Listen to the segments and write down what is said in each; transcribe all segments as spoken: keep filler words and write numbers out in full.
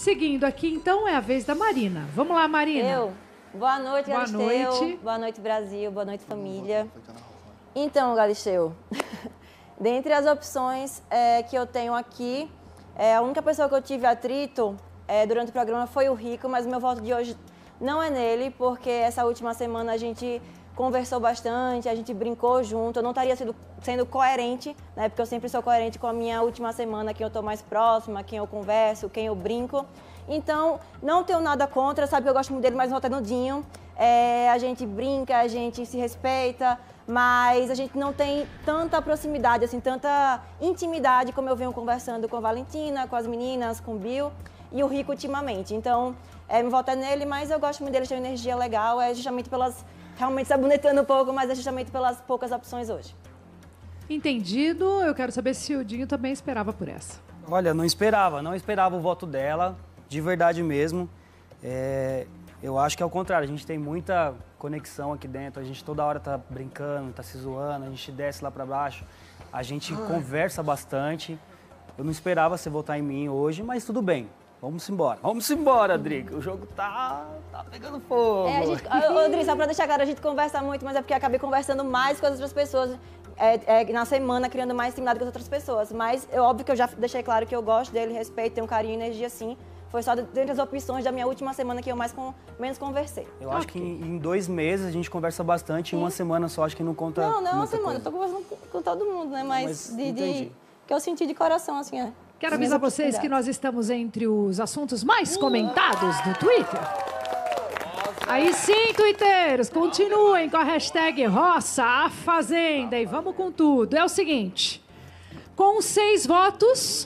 Seguindo aqui, então, é a vez da Marina. Vamos lá, Marina. Eu. Boa noite, Boa Galisteu. noite. Boa noite, Brasil. Boa noite, família. Então, Galisteu, dentre as opções é, que eu tenho aqui, é, a única pessoa que eu tive atrito é, durante o programa foi o Rico, mas o meu voto de hoje não é nele, porque essa última semana a gente conversou bastante, a gente brincou junto, eu não estaria sendo, sendo coerente, né, porque eu sempre sou coerente com a minha última semana, quem eu estou mais próxima, quem eu converso, quem eu brinco. Então, não tenho nada contra, sabe que eu gosto muito dele, mas o voto é no Dinho. É, a gente brinca, a gente se respeita, mas a gente não tem tanta proximidade, assim, tanta intimidade como eu venho conversando com a Valentina, com as meninas, com o Bill e o Rico ultimamente. Então, é, meu voto é nele, mas eu gosto muito dele, tem uma energia legal, é justamente pelas... Realmente sabonetando um pouco, mas é justamente pelas poucas opções hoje. Entendido. Eu quero saber se o Dinho também esperava por essa. Olha, não esperava, não esperava o voto dela, de verdade mesmo. É, eu acho que é o contrário, a gente tem muita conexão aqui dentro, a gente toda hora tá brincando, tá se zoando, a gente desce lá pra baixo, a gente Ai. conversa bastante. Eu não esperava você votar em mim hoje, mas tudo bem. Vamos embora. Vamos embora, Drica. O jogo tá, tá pegando fogo. É, a gente, ô, Drica, só pra deixar claro, a gente conversa muito, mas é porque eu acabei conversando mais com as outras pessoas. É, é, na semana, criando mais intimidade com as outras pessoas. Mas é óbvio que eu já deixei claro que eu gosto dele, respeito, tenho carinho e energia, sim. Foi só dentre as opções da minha última semana que eu mais com, menos conversei. Eu okay. acho que em, em dois meses a gente conversa bastante, sim. Em uma semana só acho que não conta. Não, não é uma semana, coisa. eu tô conversando com, com todo mundo, né? Mas, mas de, de que eu senti de coração, assim, é. Quero avisar vocês que nós estamos entre os assuntos mais comentados do Twitter. Aí sim, twitteiros, continuem com a hashtag Roça a Fazenda e vamos com tudo. É o seguinte, com seis votos,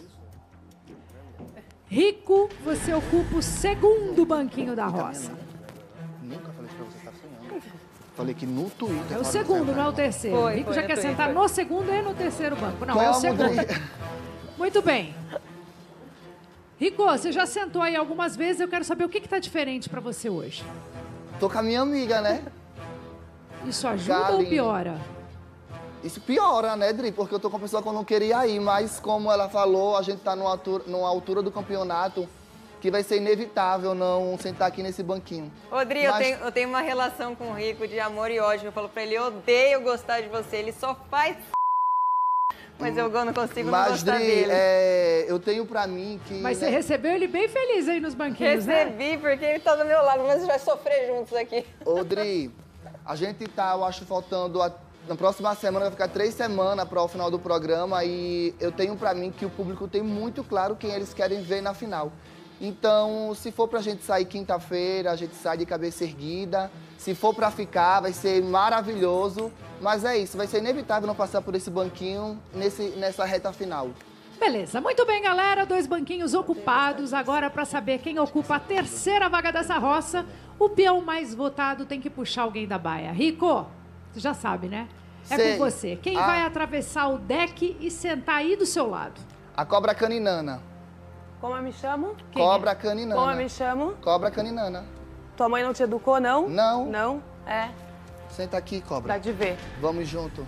Rico, você ocupa o segundo banquinho da Roça. Nunca falei pra você estar sonhando. Falei que no Twitter... É o segundo, não é o terceiro. Foi, Rico foi, já quer foi, sentar foi. no segundo e no terceiro banco. Não, Como, é o segundo. Dri? Muito bem. Rico, você já sentou aí algumas vezes, eu quero saber o que está diferente para você hoje. Tô com a minha amiga, né? Isso ajuda Galinha. ou piora? Isso piora, né, Dri? Porque eu tô com a pessoa que eu não queria ir, mas como ela falou, a gente tá numa altura, numa altura do campeonato que vai ser inevitável não sentar aqui nesse banquinho. Ô, Dri, mas... eu, tenho, eu tenho uma relação com o Rico de amor e ódio. Eu falo pra ele, eu odeio gostar de você, ele só faz... Mas eu não consigo mas, não gostar Dri, dele. É, eu tenho pra mim que... Mas né? você recebeu ele bem feliz aí nos banquinhos, Recebi, né? porque ele tá do meu lado, mas a gente vai sofrer juntos aqui. Ô, Dri, a gente tá, eu acho, faltando... A... Na próxima semana vai ficar três semanas para o final do programa e eu tenho pra mim que o público tem muito claro quem eles querem ver na final. Então, se for pra gente sair quinta-feira, a gente sai de cabeça erguida. Se for pra ficar, vai ser maravilhoso. Mas é isso, vai ser inevitável não passar por esse banquinho nesse, nessa reta final. Beleza, muito bem, galera. Dois banquinhos ocupados. Agora, para saber quem ocupa a terceira vaga dessa roça, o peão mais votado tem que puxar alguém da baia. Rico, você já sabe, né? É Sei. com você. Quem Ah. vai atravessar o deck e sentar aí do seu lado? A cobra caninana. Como eu me chamo? Quem Cobra é? caninana. Como eu me chamo? Cobra caninana. Tua mãe não te educou, não? Não. Não? É, Senta aqui, cobra. dá de ver. Vamos junto.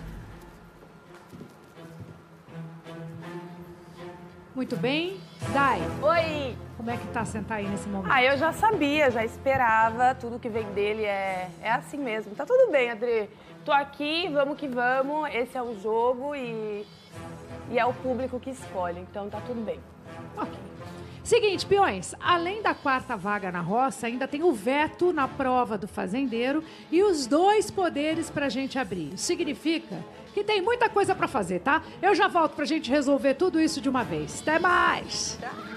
Muito bem. Dai, Oi! como é que tá sentar aí nesse momento? Ah, eu já sabia, já esperava. Tudo que vem dele é, é assim mesmo. Tá tudo bem, Adri. Tô aqui, vamos que vamos. Esse é o jogo e, e é o público que escolhe. Então tá tudo bem. Ok. Seguinte, peões, além da quarta vaga na roça, ainda tem o veto na prova do fazendeiro e os dois poderes pra gente abrir. Isso significa que tem muita coisa pra fazer, tá? Eu já volto pra gente resolver tudo isso de uma vez. Até mais!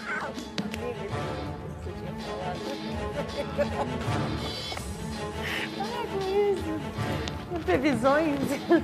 Para com isso. Previsões.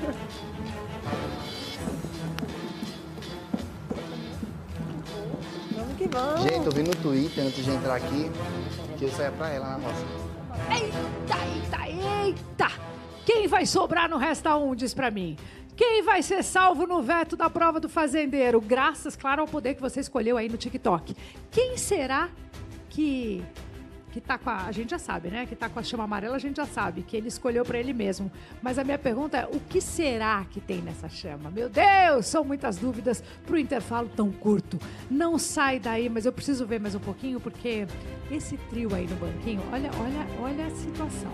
Vamos que vamos. Gente, eu vi no Twitter, antes de entrar aqui, que eu saia pra ela na roça. Eita, eita, eita! Quem vai sobrar no Resta um, diz pra mim? Quem vai ser salvo no veto da prova do fazendeiro? Graças, claro, ao poder que você escolheu aí no TikTok. Quem será que que tá com a... A gente já sabe, né? Que tá com a chama amarela, a gente já sabe. Que ele escolheu pra ele mesmo. Mas a minha pergunta é, o que será que tem nessa chama? Meu Deus, são muitas dúvidas pro intervalo tão curto. Não sai daí, mas eu preciso ver mais um pouquinho, porque esse trio aí no banquinho, olha, olha, olha a situação.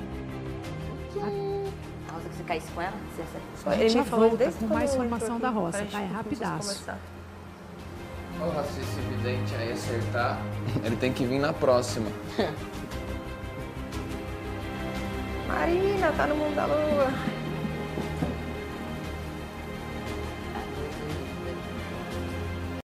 A Rosa, que você caísse com ela? Você A gente já me falou volta desde com quando mais eu formação entro da aqui. roça, Peraí, tá? É deixa eu rapidaço. começar. Porra, se esse vidente aí acertar, ele tem que vir na próxima. Marina, tá no mundo da lua.